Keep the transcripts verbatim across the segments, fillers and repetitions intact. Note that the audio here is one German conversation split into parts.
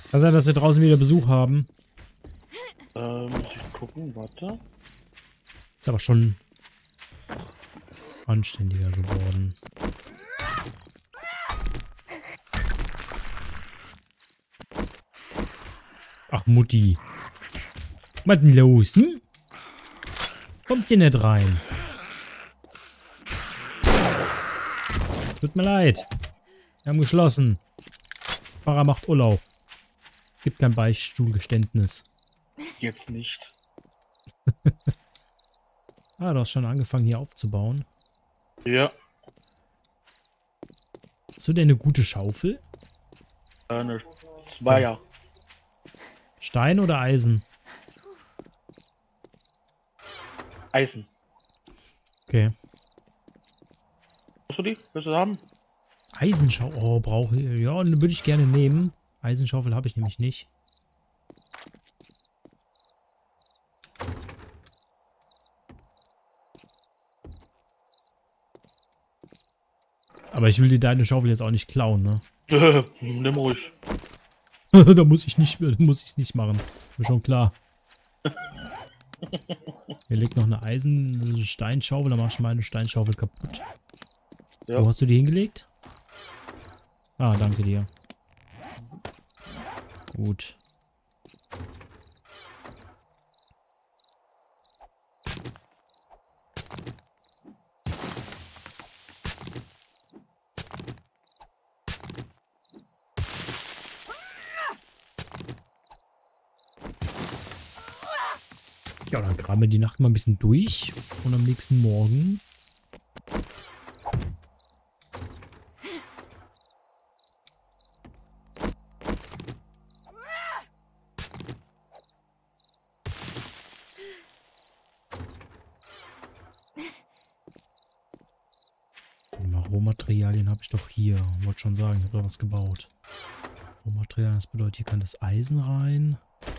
Kann sein, dass wir draußen wieder Besuch haben. Äh, muss ich gucken, warte. Ist aber schon anständiger geworden. Ach, Mutti. Was ist denn los, hm? Kommt sie nicht rein? Tut mir leid. Wir haben geschlossen. Pfarrer macht Urlaub. Gibt kein Beichtstuhlgeständnis. Jetzt nicht. Ah, du hast schon angefangen hier aufzubauen. Ja. Hast du denn eine gute Schaufel? Eine Zweier. Stein oder Eisen? Eisen. Okay. Hast du die? Willst du haben? Eisenschaufel. Oh, brauche ich. Ja, würde ich gerne nehmen. Eisenschaufel habe ich nämlich nicht. Aber ich will dir deine Schaufel jetzt auch nicht klauen, ne? Nimm ruhig. Da muss ich nicht, muss ich nicht machen. Ist mir schon klar. Hier liegt noch eine Eisen-Steinschaufel, dann mach ich meine Steinschaufel kaputt. Ja. Wo hast du die hingelegt? Ah, danke dir. Gut. Ja, dann graben wir die Nacht mal ein bisschen durch und am nächsten Morgen Rohmaterialien habe ich doch hier. Wollte schon sagen, ich habe da was gebaut. Rohmaterialien, das bedeutet, hier kann das Eisen rein.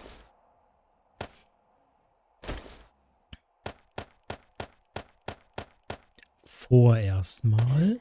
Vorerst mal.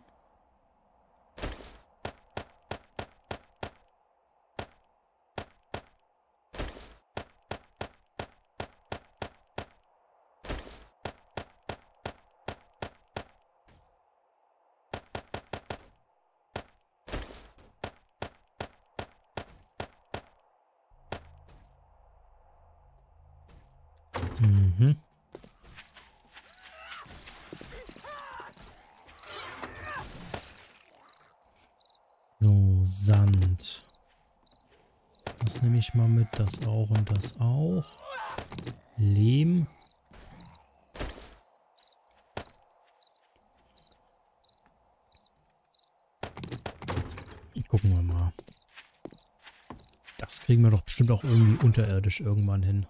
Mhm. So, Sand. Das nehme ich mal mit, das auch und das auch. Lehm. Gucken wir mal. Das kriegen wir doch bestimmt auch irgendwie unterirdisch irgendwann hin.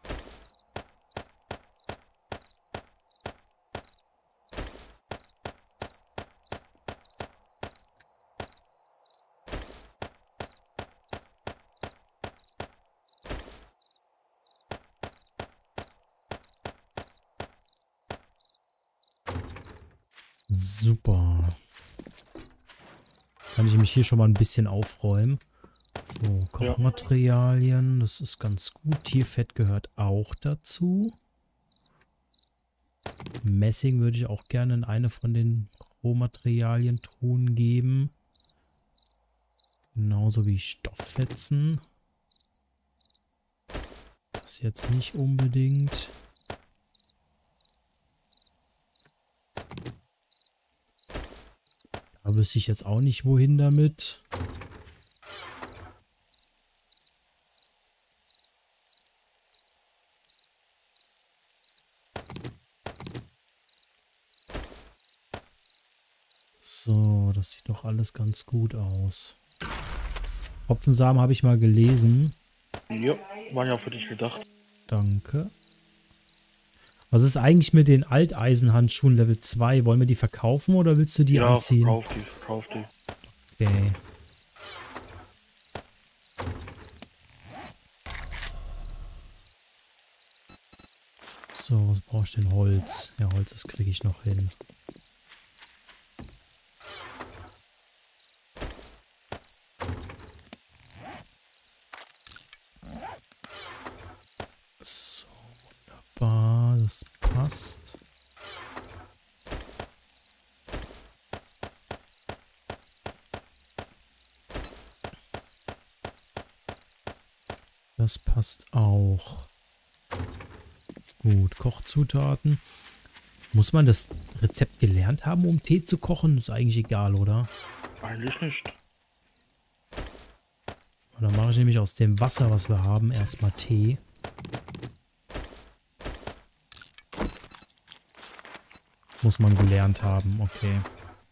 Super. Kann ich mich hier schon mal ein bisschen aufräumen. So, Kochmaterialien, das ist ganz gut. Tierfett gehört auch dazu. Messing würde ich auch gerne in eine von den Rohmaterialien-Truhen geben. Genauso wie Stofffetzen. Das jetzt nicht unbedingt. Da wüsste ich jetzt auch nicht, wohin damit. So, das sieht doch alles ganz gut aus. Hopfensamen habe ich mal gelesen. Ja, war ja für dich gedacht. Danke. Was ist eigentlich mit den Alteisenhandschuhen Level zwei? Wollen wir die verkaufen oder willst du die Ja, anziehen? verkauf die, verkauf die. Okay. So, was brauche ich denn? Holz. Ja, Holz, das kriege ich noch hin. Wunderbar, das passt. Das passt auch. Gut, Kochzutaten. Muss man das Rezept gelernt haben, um Tee zu kochen? Ist eigentlich egal, oder? Eigentlich nicht. Dann mache ich nämlich aus dem Wasser, was wir haben, erstmal Tee. Muss man gelernt haben, okay.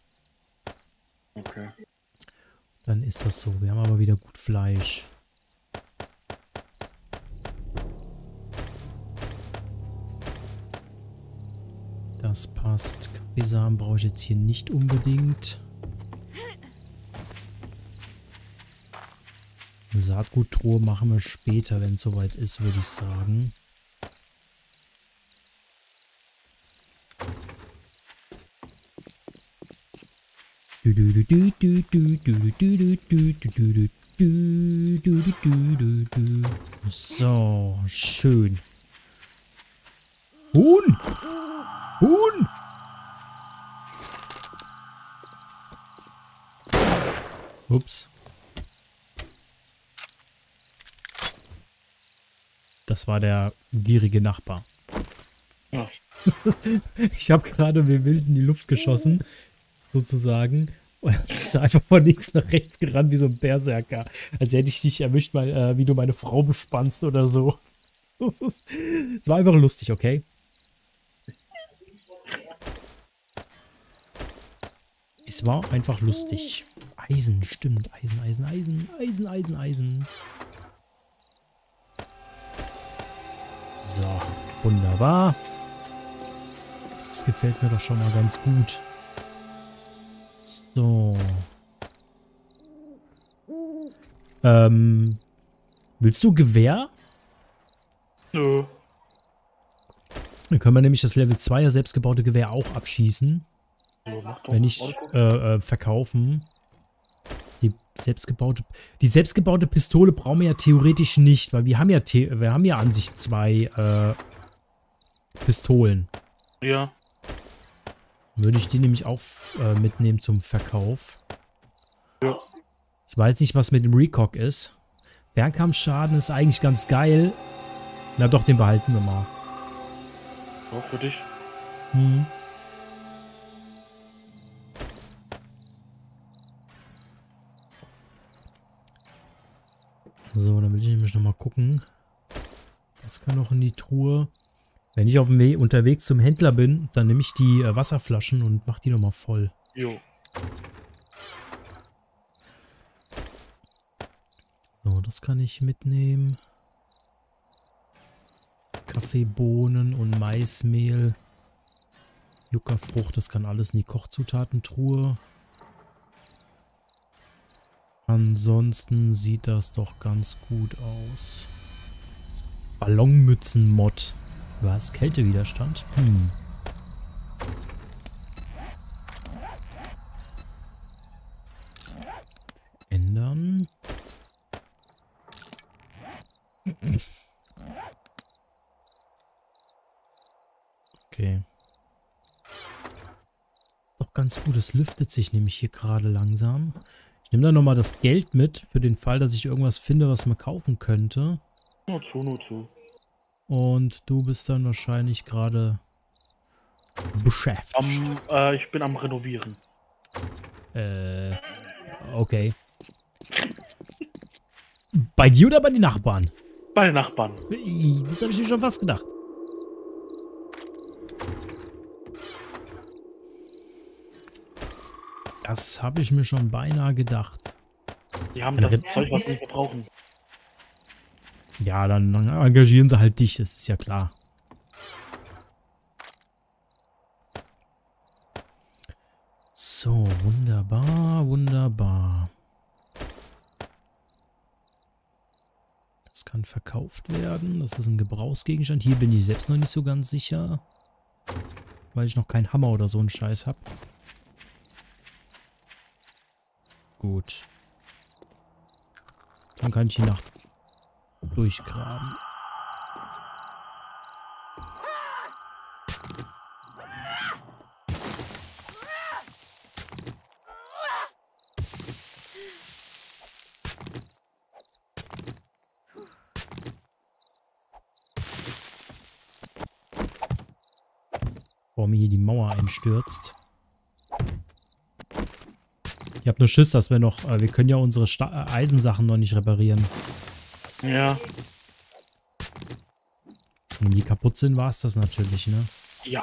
Okay. Dann ist das so. Wir haben aber wieder gut Fleisch. Das passt. Kaffeesamen brauche ich jetzt hier nicht unbedingt. Saatguttruhe machen wir später, wenn es soweit ist, würde ich sagen. So, schön. Huhn! Huhn! Ups. Das war der gierige Nachbar. Ja. Ich habe gerade wie wild in die Luft geschossen, sozusagen. Und ich ist einfach von links nach rechts gerannt wie so ein Berserker. Als hätte ich dich erwischt, mal, äh, wie du meine Frau bespannst oder so. Das, ist, das war einfach lustig, okay? Es war einfach lustig. Eisen, stimmt. Eisen, Eisen, Eisen, Eisen, Eisen, Eisen. So, wunderbar. Das gefällt mir doch schon mal ganz gut. So. Ähm, willst du Gewehr? Nö. Dann können wir nämlich das Level zweier selbstgebaute Gewehr auch abschießen. Ja, mach doch. Wenn nicht äh, äh, verkaufen. Die selbstgebaute, die selbstgebaute Pistole brauchen wir ja theoretisch nicht, weil wir haben ja, wir haben ja an sich zwei äh, Pistolen. Ja. Würde ich die nämlich auch äh, mitnehmen zum Verkauf. Ja. Ich weiß nicht, was mit dem Recock ist. Fernkampfschaden ist eigentlich ganz geil. Na doch, den behalten wir mal. Auch für dich. Hm. So, dann will ich nämlich nochmal gucken. Das kann noch in die Truhe. Wenn ich auf dem Weg unterwegs zum Händler bin, dann nehme ich die äh, Wasserflaschen und mache die nochmal voll. Jo. So, das kann ich mitnehmen. Kaffeebohnen und Maismehl. Juckerfrucht, das kann alles in die Kochzutatentruhe. Ansonsten sieht das doch ganz gut aus. Ballonmützen-Mod. Was? Kältewiderstand? Hm. Ändern. Okay. Doch ganz gut, es lüftet sich nämlich hier gerade langsam. Ich nehme dann nochmal das Geld mit, für den Fall, dass ich irgendwas finde, was man kaufen könnte. Nur zu, nur zu. Und du bist dann wahrscheinlich gerade beschäftigt. Am, äh, ich bin am Renovieren. Äh, okay. Bei dir oder bei den Nachbarn? Bei den Nachbarn. Das habe ich mir schon fast gedacht. Das habe ich mir schon beinahe gedacht. Die haben das Zeug, was wir nicht brauchen. Ja, dann, dann engagieren sie halt dich, das ist ja klar. So, wunderbar, wunderbar. Das kann verkauft werden. Das ist ein Gebrauchsgegenstand. Hier bin ich selbst noch nicht so ganz sicher. Weil ich noch keinen Hammer oder so einen Scheiß habe. Gut. Dann kann ich die Nacht durchgraben. Bevor mir hier die Mauer einstürzt. Ich habe nur Schiss, dass wir noch... Äh, wir können ja unsere Sta äh, Eisensachen noch nicht reparieren. Ja. Wenn die kaputt sind, war es das natürlich, ne? Ja.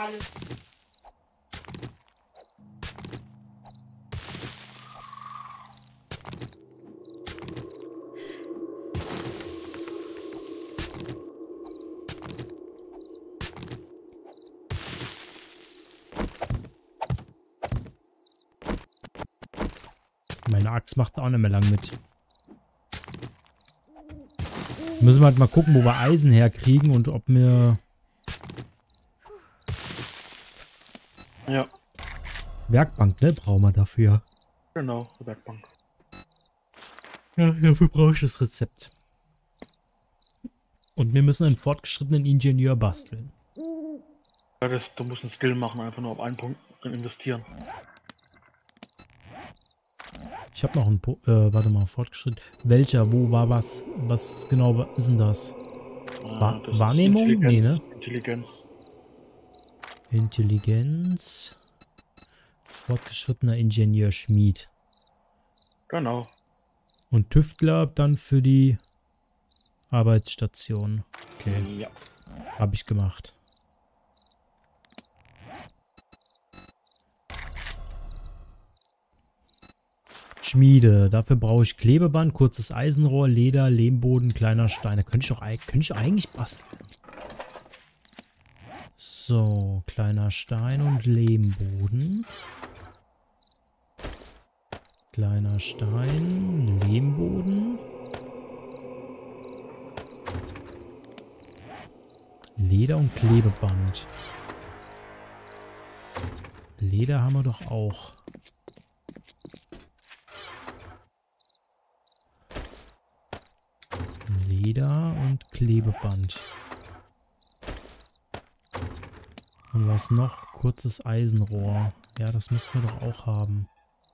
Meine Axt macht auch nicht mehr lang mit. Müssen wir halt mal gucken, wo wir Eisen herkriegen und ob wir... Ja. Werkbank, ne? Brauchen wir dafür. Genau, Werkbank. Ja, dafür brauche ich das Rezept. Und wir müssen einen fortgeschrittenen Ingenieur basteln. Ja, das, du musst einen Skill machen, einfach nur auf einen Punkt investieren. Ich habe noch einen po äh, warte mal, Fortgeschritt. Welcher? Wo war was? Was genau ist denn das? Wa das Wahrnehmung? Nee, ne? Intelligenz. Intelligenz. Fortgeschrittener Ingenieur Schmied. Genau. Und Tüftler dann für die Arbeitsstation. Okay. Ja. Habe ich gemacht. Schmiede. Dafür brauche ich Klebeband, kurzes Eisenrohr, Leder, Lehmboden, kleiner Stein. Da könnte ich doch könnte ich eigentlich basteln. So, kleiner Stein und Lehmboden. Kleiner Stein, Lehmboden. Leder und Klebeband. Leder haben wir doch auch. Leder und Klebeband. Und was noch? Kurzes Eisenrohr. Ja, das müssten wir doch auch haben.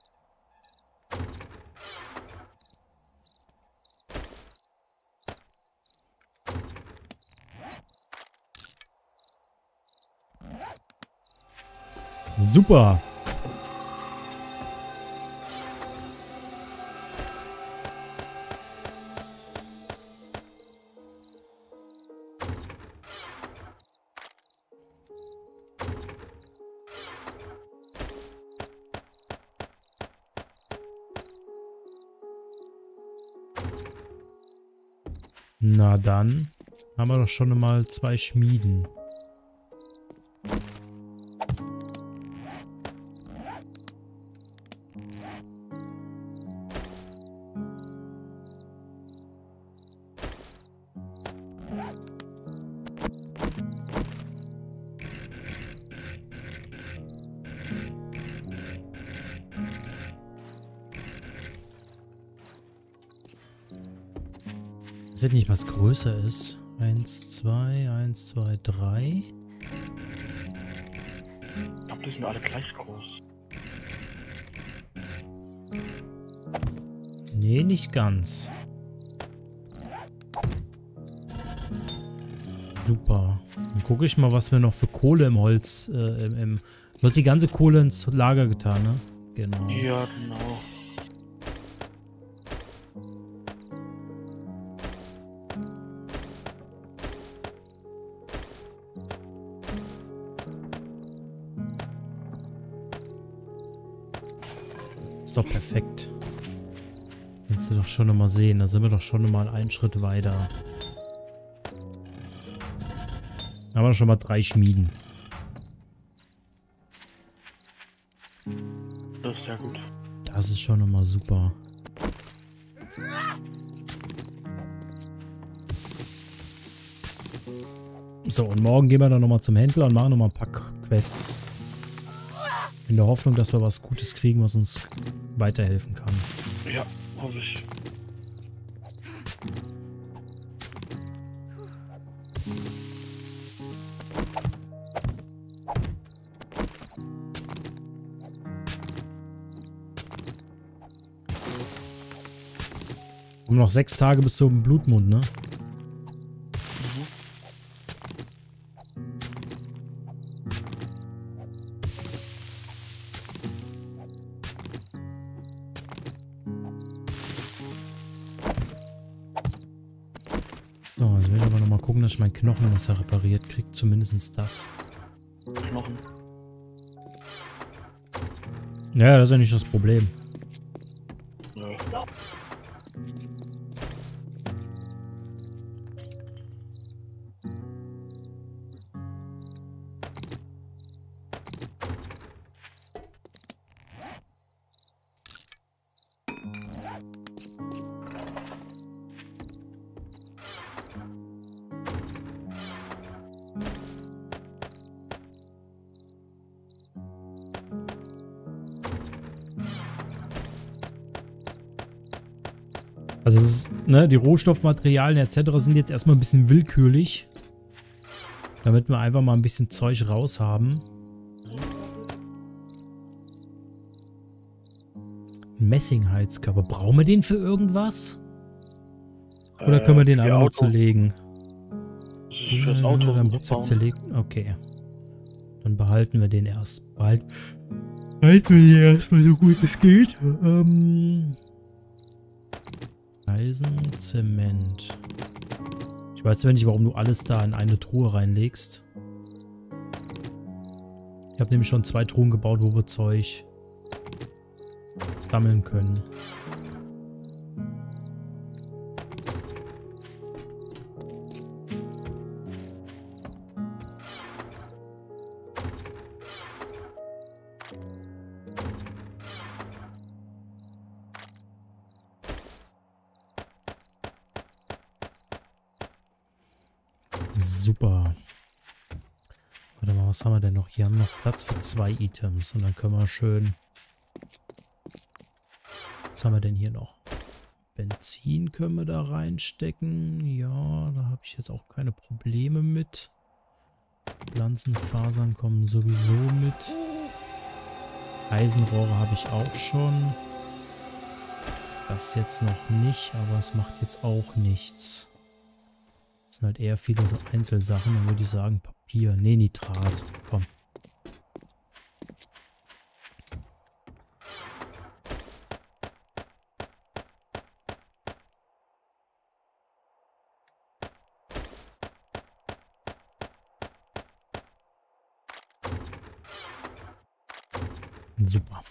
Super! Na dann haben wir doch schon mal zwei Schmieden. Ist das nicht was größer ist? Eins, zwei, eins, zwei, drei. Ich glaube, die sind alle gleich groß. Nee, nicht ganz. Super. Dann gucke ich mal, was wir noch für Kohle im Holz, äh, im, im... Du hast die ganze Kohle ins Lager getan, ne? Genau. Ja, genau. Ist doch perfekt. Kannst du doch schon noch mal sehen. Da sind wir doch schon noch mal einen Schritt weiter. Da haben wir doch schon mal drei Schmieden. Das ist sehr gut. Das ist schon noch mal super. So, und morgen gehen wir dann noch mal zum Händler und machen noch mal ein paar Quests. In der Hoffnung, dass wir was Gutes kriegen, was uns weiterhelfen kann. Ja, hoffe ich. Um noch sechs Tage bis zum Blutmond, ne? aber nochmal gucken, dass ich meinen Knochenmesser repariert kriege. Zumindest das. Knochen. Ja, das ist ja nicht das Problem. Ja. Also, das ist, ne, die Rohstoffmaterialien et cetera sind jetzt erstmal ein bisschen willkürlich. Damit wir einfach mal ein bisschen Zeug raus haben. Messingheizkörper. Brauchen wir den für irgendwas? Oder können wir den Äh, einfach nur Auto. zerlegen? Das ist fürs Auto. Dann Rucksack zerlegt. Okay. Dann behalten wir den erst. Behalt, behalten wir den erstmal so gut es geht. Ähm... Eisen, Zement. Ich weiß zwar nicht, warum du alles da in eine Truhe reinlegst. Ich habe nämlich schon zwei Truhen gebaut, wo wir Zeug sammeln können. Super. Warte mal, was haben wir denn noch? Hier haben wir noch Platz für zwei Items. Und dann können wir schön... Was haben wir denn hier noch? Benzin können wir da reinstecken. Ja, da habe ich jetzt auch keine Probleme mit. Pflanzenfasern kommen sowieso mit. Eisenrohre habe ich auch schon. Das jetzt noch nicht, aber es macht jetzt auch nichts. Das sind halt eher viele so Einzelsachen. Dann würde ich sagen Papier. Nee, Nitrat. Komm. Super.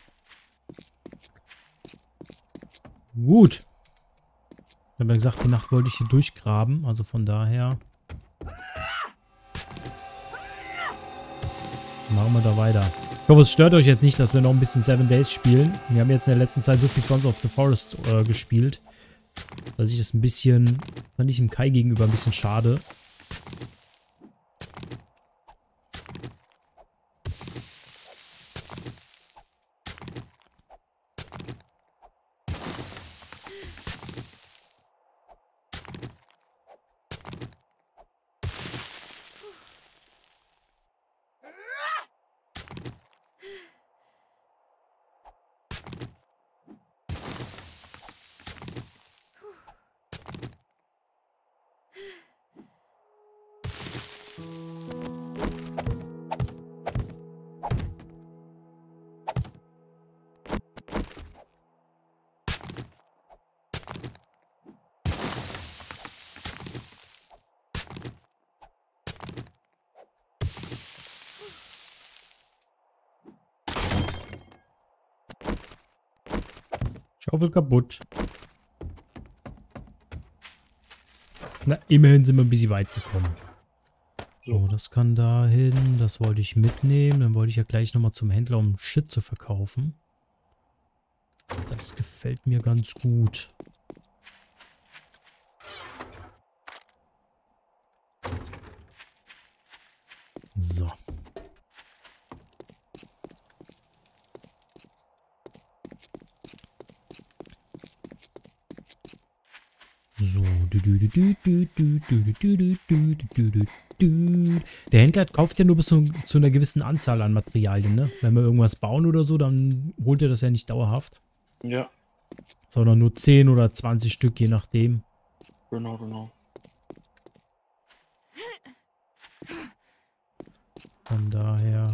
Gut. Ich habe ja gesagt, die Nacht wollte ich hier durchgraben. Also von daher machen wir da weiter. Ich hoffe, es stört euch jetzt nicht, dass wir noch ein bisschen Seven Days spielen. Wir haben jetzt in der letzten Zeit so viel Sons of the Forest äh, gespielt, dass ich das ein bisschen, fand ich dem Kai gegenüber ein bisschen schade. Schaufel kaputt. Na, immerhin sind wir ein bisschen weit gekommen. So, das kann dahin. Das wollte ich mitnehmen. Dann wollte ich ja gleich nochmal zum Händler, um Shit zu verkaufen. Das gefällt mir ganz gut. So. So. Der Händler kauft ja nur bis zu, zu einer gewissen Anzahl an Materialien, ne? Wenn wir irgendwas bauen oder so, dann holt er das ja nicht dauerhaft. Ja. Sondern nur zehn oder zwanzig Stück, je nachdem. Genau, genau. Von daher...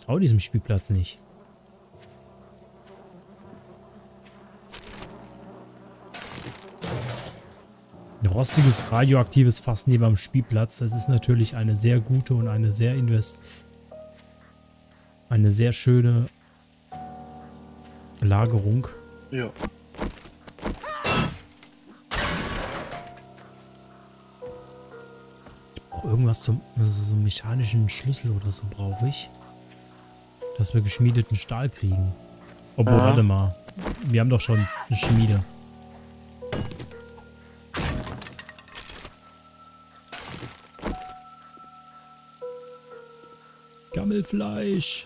traue diesem Spielplatz nicht. Ein rostiges, radioaktives Fass neben am Spielplatz. Das ist natürlich eine sehr gute und eine sehr invest... Eine sehr schöne Lagerung. Ja. Irgendwas zum also so einen mechanischen Schlüssel oder so brauche ich. Dass wir geschmiedeten Stahl kriegen. Obwohl, Ja. warte mal. Wir haben doch schon eine Schmiede. Gammelfleisch.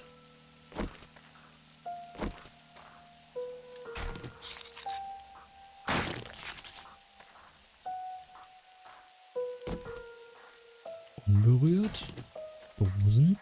Unberührt. Dosen.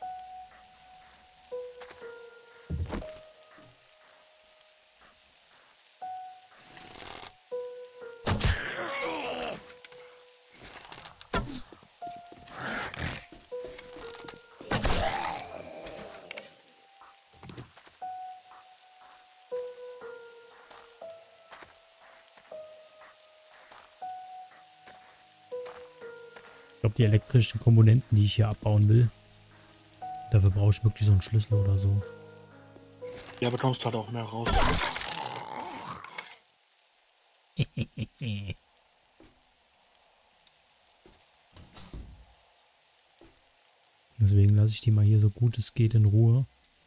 Ich glaube, die elektrischen Komponenten, die ich hier abbauen will, dafür brauche ich wirklich so einen Schlüssel oder so. Ja, bekommst halt auch mehr raus. Deswegen lasse ich die mal hier so gut es geht in Ruhe.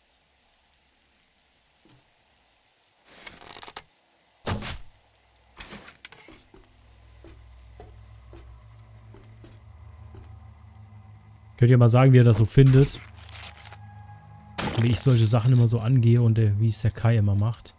Könnt ihr mal sagen, wie ihr das so findet? Wie ich solche Sachen immer so angehe und der, wie es der Kai immer macht.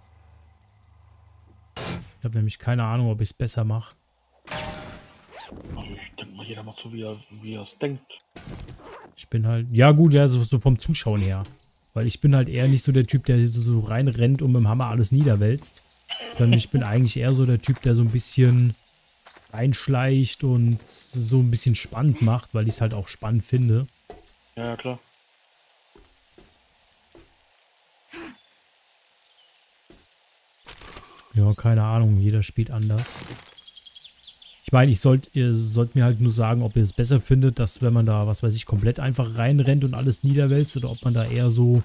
Ich habe nämlich keine Ahnung, ob ich es besser mache. Also ich denke mal, jeder macht so, wie er wie er es denkt. Ich bin halt, ja gut, ja, so, so vom Zuschauen her. Weil ich bin halt eher nicht so der Typ, der so, so reinrennt und mit dem Hammer alles niederwälzt. Sondern ich bin eigentlich eher so der Typ, der so ein bisschen reinschleicht und so ein bisschen spannend macht, weil ich es halt auch spannend finde. Ja, ja, klar. Ja, keine Ahnung, jeder spielt anders. Ich meine, ich sollt, ihr sollt mir halt nur sagen, ob ihr es besser findet, dass wenn man da, was weiß ich, komplett einfach reinrennt und alles niederwälzt oder ob man da eher so,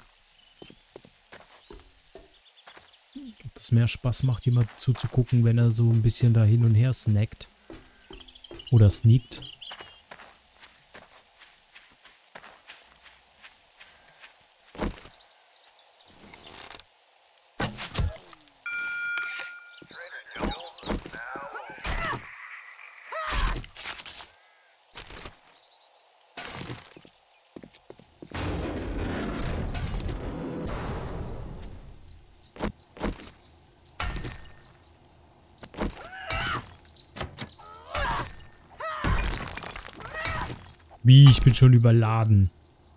ob das mehr Spaß macht, jemand zuzugucken, wenn er so ein bisschen da hin und her snackt. Oder sneakt. Wie, ich bin schon überladen.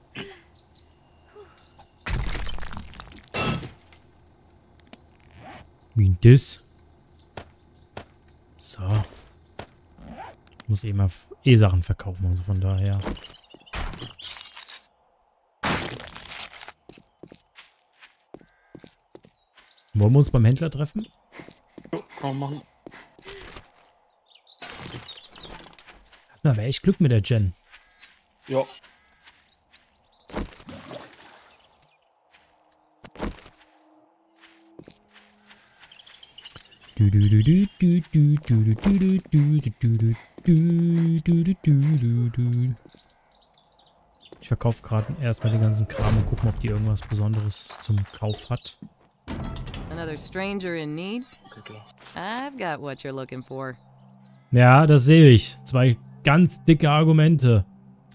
Wie denn das? So. Ich muss eh mal eh Sachen verkaufen, also von daher. Wollen wir uns beim Händler treffen? Jo, kann man machen. Na, wäre echt Glück mit der Jen. Ja. Du du du du du du du du du du du du du du du du. Ich verkaufe gerade erstmal den ganzen Kram und gucken, ob die irgendwas Besonderes zum Kauf hat. Another stranger in need? Okay, klar. I've got what you're looking for. Ja, das sehe ich. Zwei ganz dicke Argumente.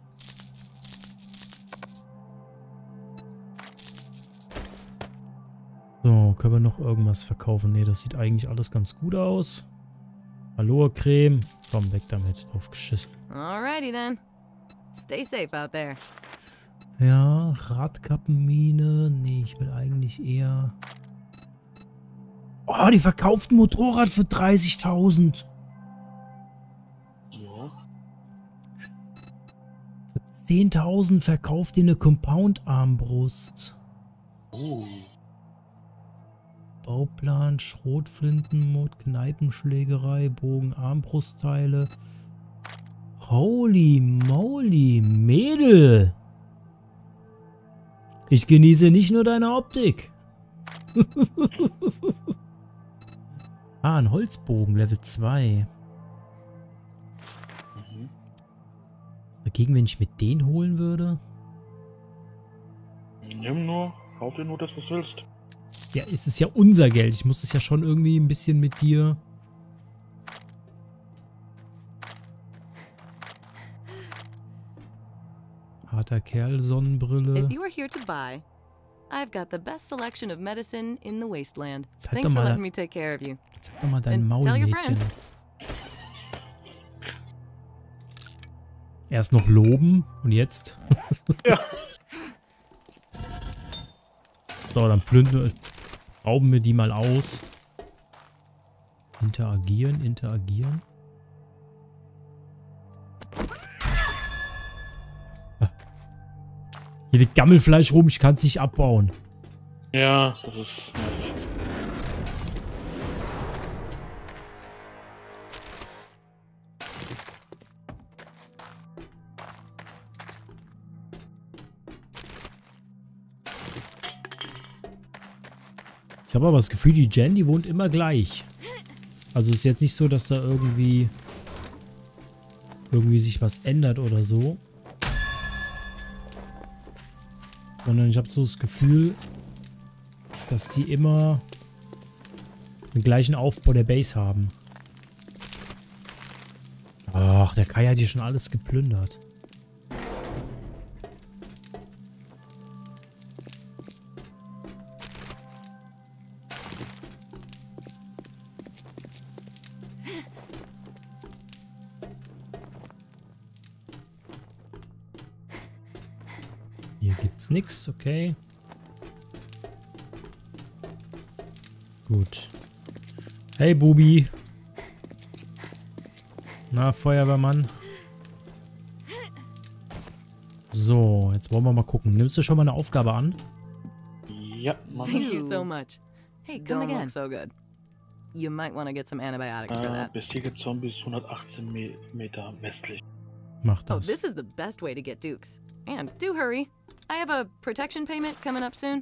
So, können wir noch irgendwas verkaufen? Ne, das sieht eigentlich alles ganz gut aus. Aloe-Creme. Komm, weg damit. Drauf geschissen. Alrighty then. Stay safe out there. Ja, Radkappenmine. Nee, ich will eigentlich eher... Oh, die verkauft ein Motorrad für dreißigtausend. Ja. zehntausend verkauft dir eine Compound-Armbrust. Oh. Bauplan, Schrotflintenmod, Kneipenschlägerei, Bogen, Armbrustteile. Holy moly, Mädel! Ich genieße nicht nur deine Optik. Ah, ein Holzbogen, Level zwei. Mhm. Dagegen, wenn ich mit den holen würde? Nimm nur, kauf dir nur das, was du willst. Ja, es ist ja unser Geld. Ich muss es ja schon irgendwie ein bisschen mit dir... Harter Kerl, Sonnenbrille. If you are here to buy, I've got the best selection of medicine in the wasteland. Zeig Thanks doch for mal, letting me take care of you. zeig doch mal dein And Maul, tell your Mädchen. friends. Erst noch loben und jetzt? Ja. So, dann plündern, rauben wir die mal aus. Interagieren, interagieren. Ah. Hier liegt Gammelfleisch rum, ich kann es nicht abbauen. Ja, das ist nervig. Ich habe aber das Gefühl, die Jen, die wohnt immer gleich. Also ist jetzt nicht so, dass da irgendwie irgendwie sich was ändert oder so. Sondern ich habe so das Gefühl, dass die immer den gleichen Aufbau der Base haben. Ach, der Kai hat hier schon alles geplündert. Hier gibt's nix, okay. Gut. Hey, Bubi. Na, Feuerwehrmann. So, jetzt wollen wir mal gucken. Nimmst du schon mal eine Aufgabe an? Ja, Mann. Thank you so much. Hey, come Don't again. look so good. You might want to get some antibiotics for Äh, that. besiege Zombies hundertachtzehn Me Meter westlich. Mach Oh, das. this is the best way to get Dukes. And do hurry. I have a protection payment coming up soon.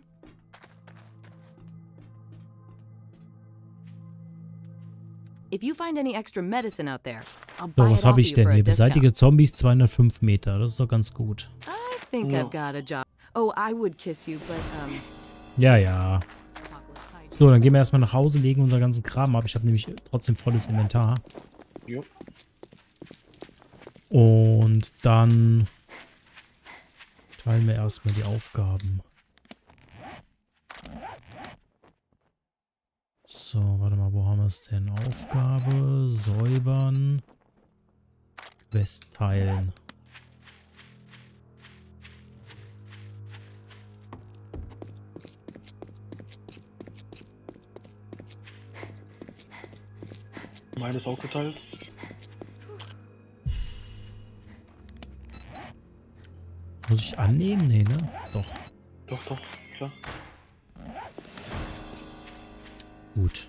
If you find any extra medicine out there, I'll So, buy was it habe off ich you denn for a hier? discount. Beseitige Zombies zweihundertfünf Meter. Das ist doch ganz gut. I think Ja. I've got a job. Oh, I would kiss you, but um. Ja, ja. Apocalypse hygiene. So, dann gehen wir erstmal nach Hause, legen unseren ganzen Kram ab. Ich habe nämlich trotzdem volles Inventar. Jo. Und dann teilen wir erstmal die Aufgaben. So, warte mal, wo haben wir es denn? Aufgabe, säubern, Quest teilen. Meine ist auch geteilt. Muss ich annehmen? Nee, ne? Doch. Doch, doch, klar. Gut.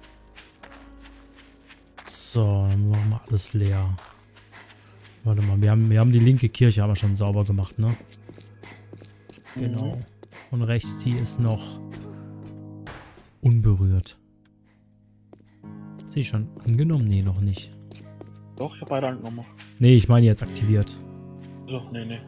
So, dann machen wir alles leer. Warte mal, wir haben, wir haben die linke Kirche aber schon sauber gemacht, ne? Genau. Und rechts die ist noch unberührt. Sehe ich schon angenommen? Nee, noch nicht. Doch, ich habe beide angenommen. Nee, ich meine jetzt aktiviert. So, nee, nee.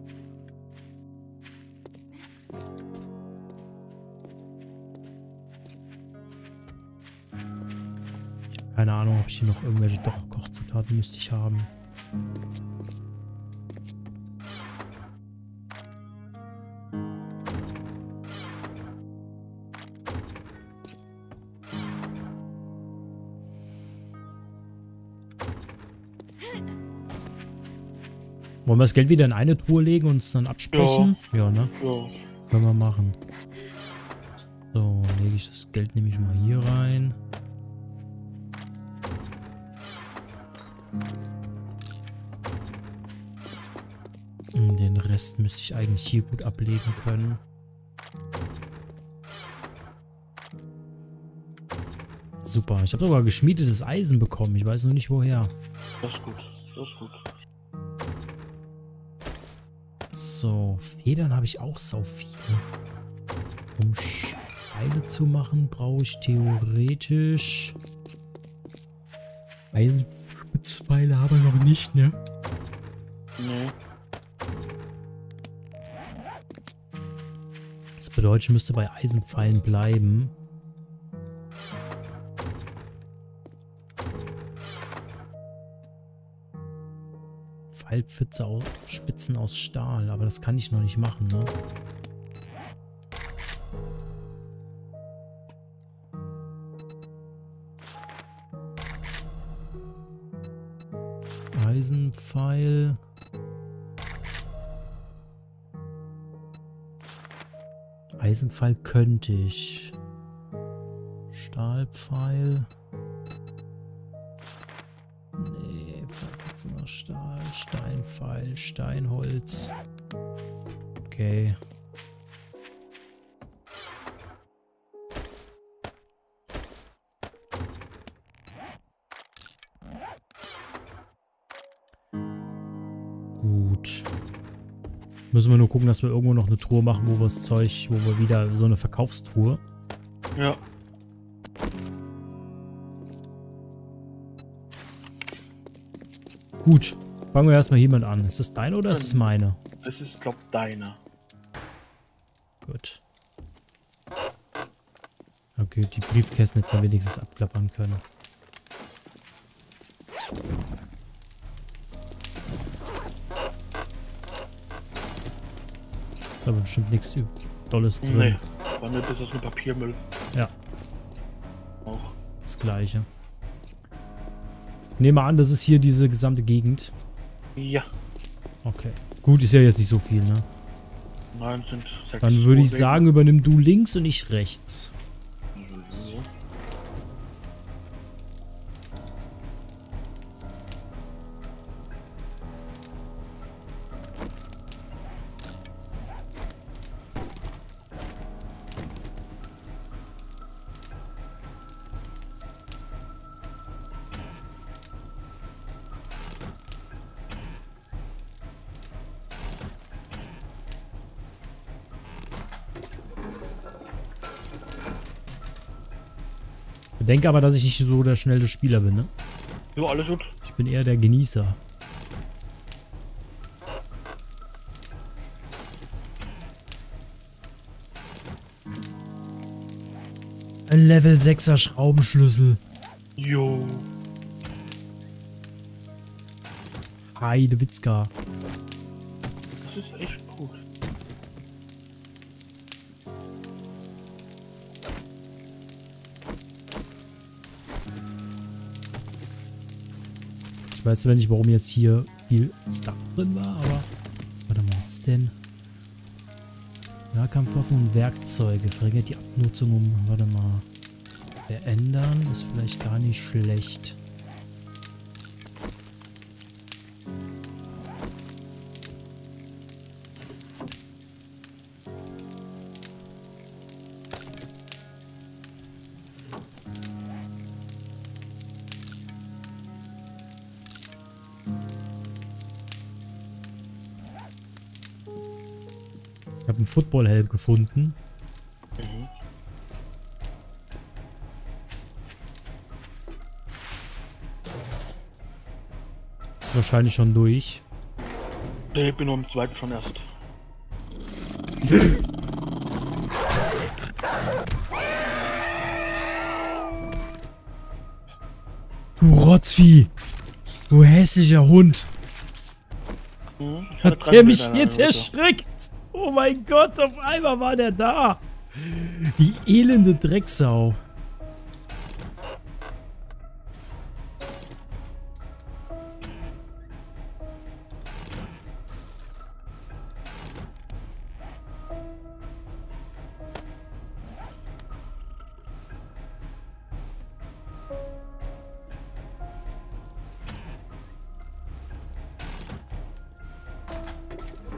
Keine Ahnung, ob ich hier noch irgendwelche... Doch, Kochzutaten müsste ich haben. Wollen wir das Geld wieder in eine Truhe legen und uns dann absprechen? Ja, ne? Ja. Können wir machen. So, lege ich das Geld nämlich mal hier rein. Den Rest müsste ich eigentlich hier gut ablegen können. Super. Ich habe sogar geschmiedetes Eisen bekommen. Ich weiß nur nicht woher. Das ist gut. Das ist gut. So, Federn habe ich auch sau viele. Um Pfeile zu machen, brauche ich theoretisch Eisenspitzpfeile, aber noch nicht, ne? Nee. Das bedeutet, ich müsste bei Eisenpfeilen bleiben. Pfeilpfütze aus Spitzen aus Stahl, aber das kann ich noch nicht machen, ne? Eisenpfeil. Eisenpfeil könnte ich. Stahlpfeil. Nee, Pfeilpfützen aus Stahl. Steinpfeil, Steinholz. Okay. Gut. Müssen wir nur gucken, dass wir irgendwo noch eine Truhe machen, wo wir das Zeug, wo wir wieder so eine Verkaufstruhe. Ja. Gut. Fangen wir erstmal jemand an. Ist das deine oder ist es meine? Das ist, glaub deine. Gut. Okay, die Briefkästen hätten wir wenigstens abklappern können. Da war bestimmt nichts Dolles drin. Nee. Bei mir ist das nur Papiermüll. Ja. Auch. Das gleiche. Nehme an, das ist hier diese gesamte Gegend. Ja. Okay. Gut, ist ja jetzt nicht so viel, ne? Nein, sind sechs. Dann würde ich Vorwegen. sagen, übernimm du links und ich rechts. So. Bedenke aber, dass ich nicht so der schnelle Spieler bin, ne? Jo, alles gut. Ich bin eher der Genießer. Ein Level sechser Schraubenschlüssel. Jo. Heidewitzka. Das ist echt gut. Ich weiß zwar nicht, warum jetzt hier viel Stuff drin war, aber... Warte mal, was ist denn? Nahkampfwaffen und Werkzeuge. Verringert die Abnutzung um... Warte mal. Verändern ist vielleicht gar nicht schlecht. Ich habe einen Footballhelm gefunden. Mhm. Ist wahrscheinlich schon durch. Nee, ich bin nur im zweiten schon erst. Du Rotzvieh! Du hässlicher Hund! Mhm. Ich hatte Hat drei der mich Bilder, jetzt also. erschreckt? Oh mein Gott, auf einmal war der da! Die elende Drecksau.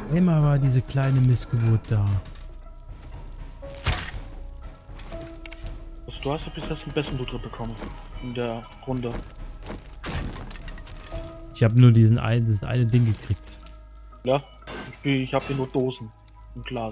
Immer war diese kleine Missgeburt da. Also du hast ja bis jetzt den besten Loot bekommen in der Runde. Ich habe nur diesen ein, das eine Ding gekriegt. Ja, ich, ich habe hier nur Dosen und Glas.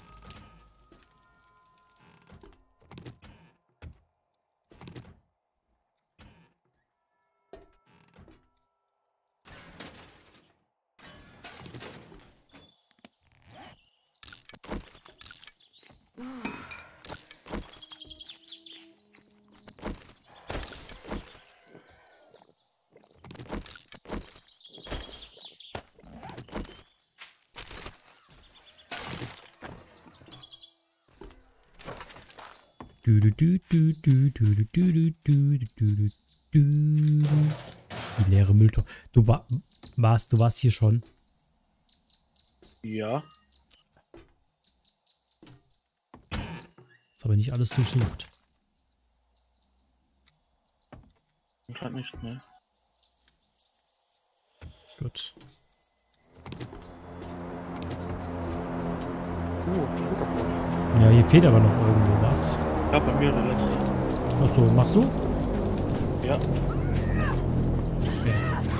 Du, du, du, du, du, du, du, du, du, du, du, du. Die leere Mülltonne. Du war, warst, du warst hier schon. Ja. Ist aber nicht alles durchsucht. Anscheinend nicht, ne? Gut. Oh, Ja, hier fehlt aber noch irgendwo was. ja, bei mir der letzte. Achso, machst du? Ja. Okay.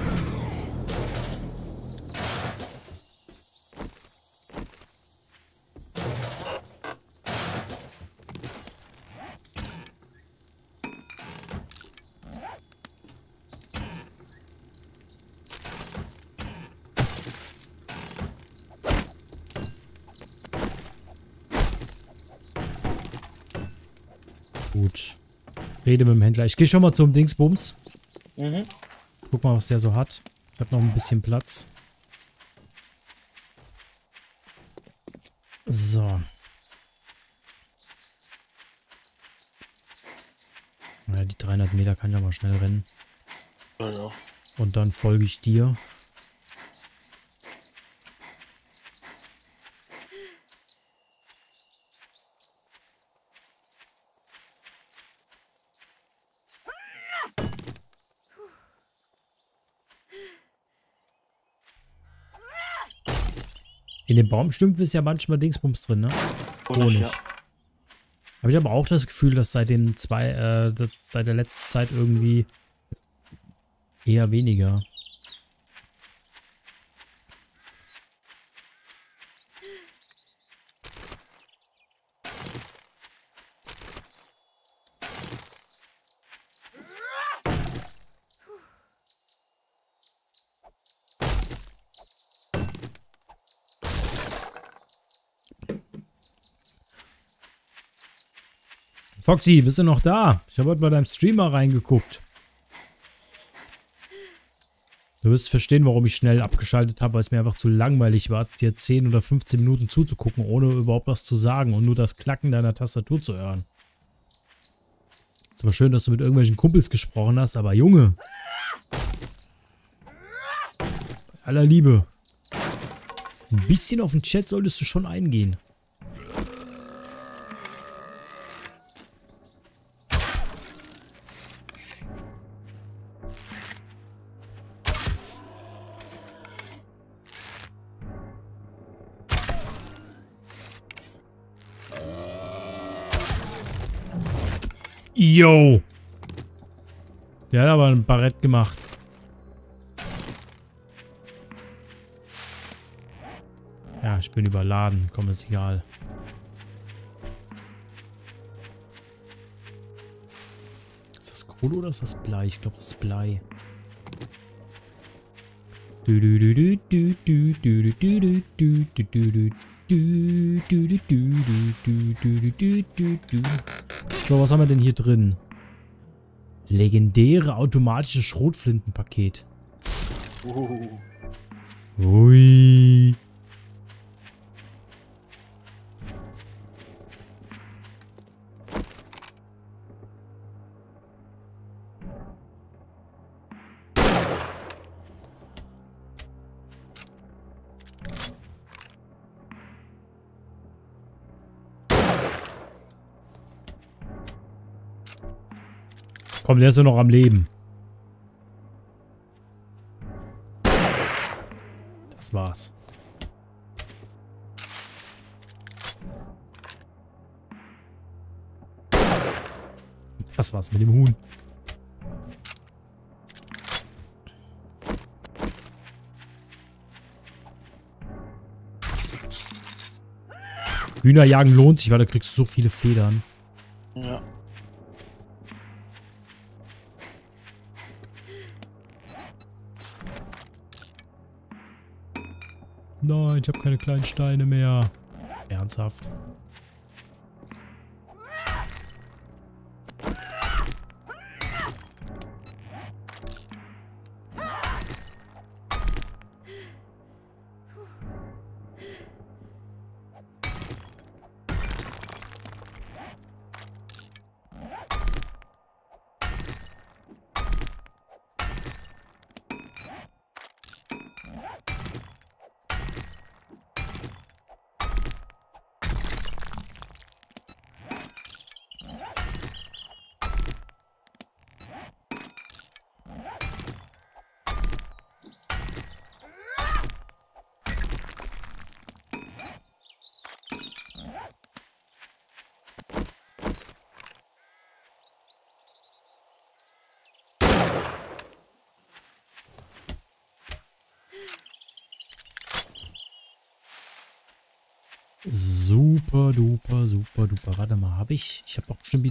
Gut. Rede mit dem Händler. Ich gehe schon mal zum Dingsbums. Mhm. Guck mal, was der so hat. Ich habe noch ein bisschen Platz. So. Ja, die dreihundert Meter kann ich aber schnell rennen. Ja, ja. Und dann folge ich dir. In den Baumstümpfen ist ja manchmal Dingsbums drin, ne? Honig. Ja. Habe ich aber auch das Gefühl, dass seit den zwei, äh, dass seit der letzten Zeit irgendwie eher weniger. Foxy, bist du noch da? Ich habe heute bei deinem Streamer reingeguckt. Du wirst verstehen, warum ich schnell abgeschaltet habe, weil es mir einfach zu langweilig war, dir zehn oder fünfzehn Minuten zuzugucken, ohne überhaupt was zu sagen und nur das Klacken deiner Tastatur zu hören. Es war schön, dass du mit irgendwelchen Kumpels gesprochen hast, aber Junge. Bei aller Liebe. Ein bisschen auf den Chat solltest du schon eingehen. Yo! Der hat aber ein Barett gemacht. Ja, ich bin überladen. Komm, ist egal. Ist das Kohle oder ist das Blei? Ich glaube, das ist Blei. Du du du du du du du du du du du du. So, was haben wir denn hier drin? Legendäre automatische Schrotflintenpaket. Uh. Ui. Komm, der ist ja noch am Leben. Das war's. Das war's mit dem Huhn. Hühnerjagen lohnt sich, weil da kriegst du so viele Federn. Ja. Nein, ich habe keine kleinen Steine mehr. Ernsthaft. Super duper, super duper. Warte mal, habe ich? Ich habe auch bestimmt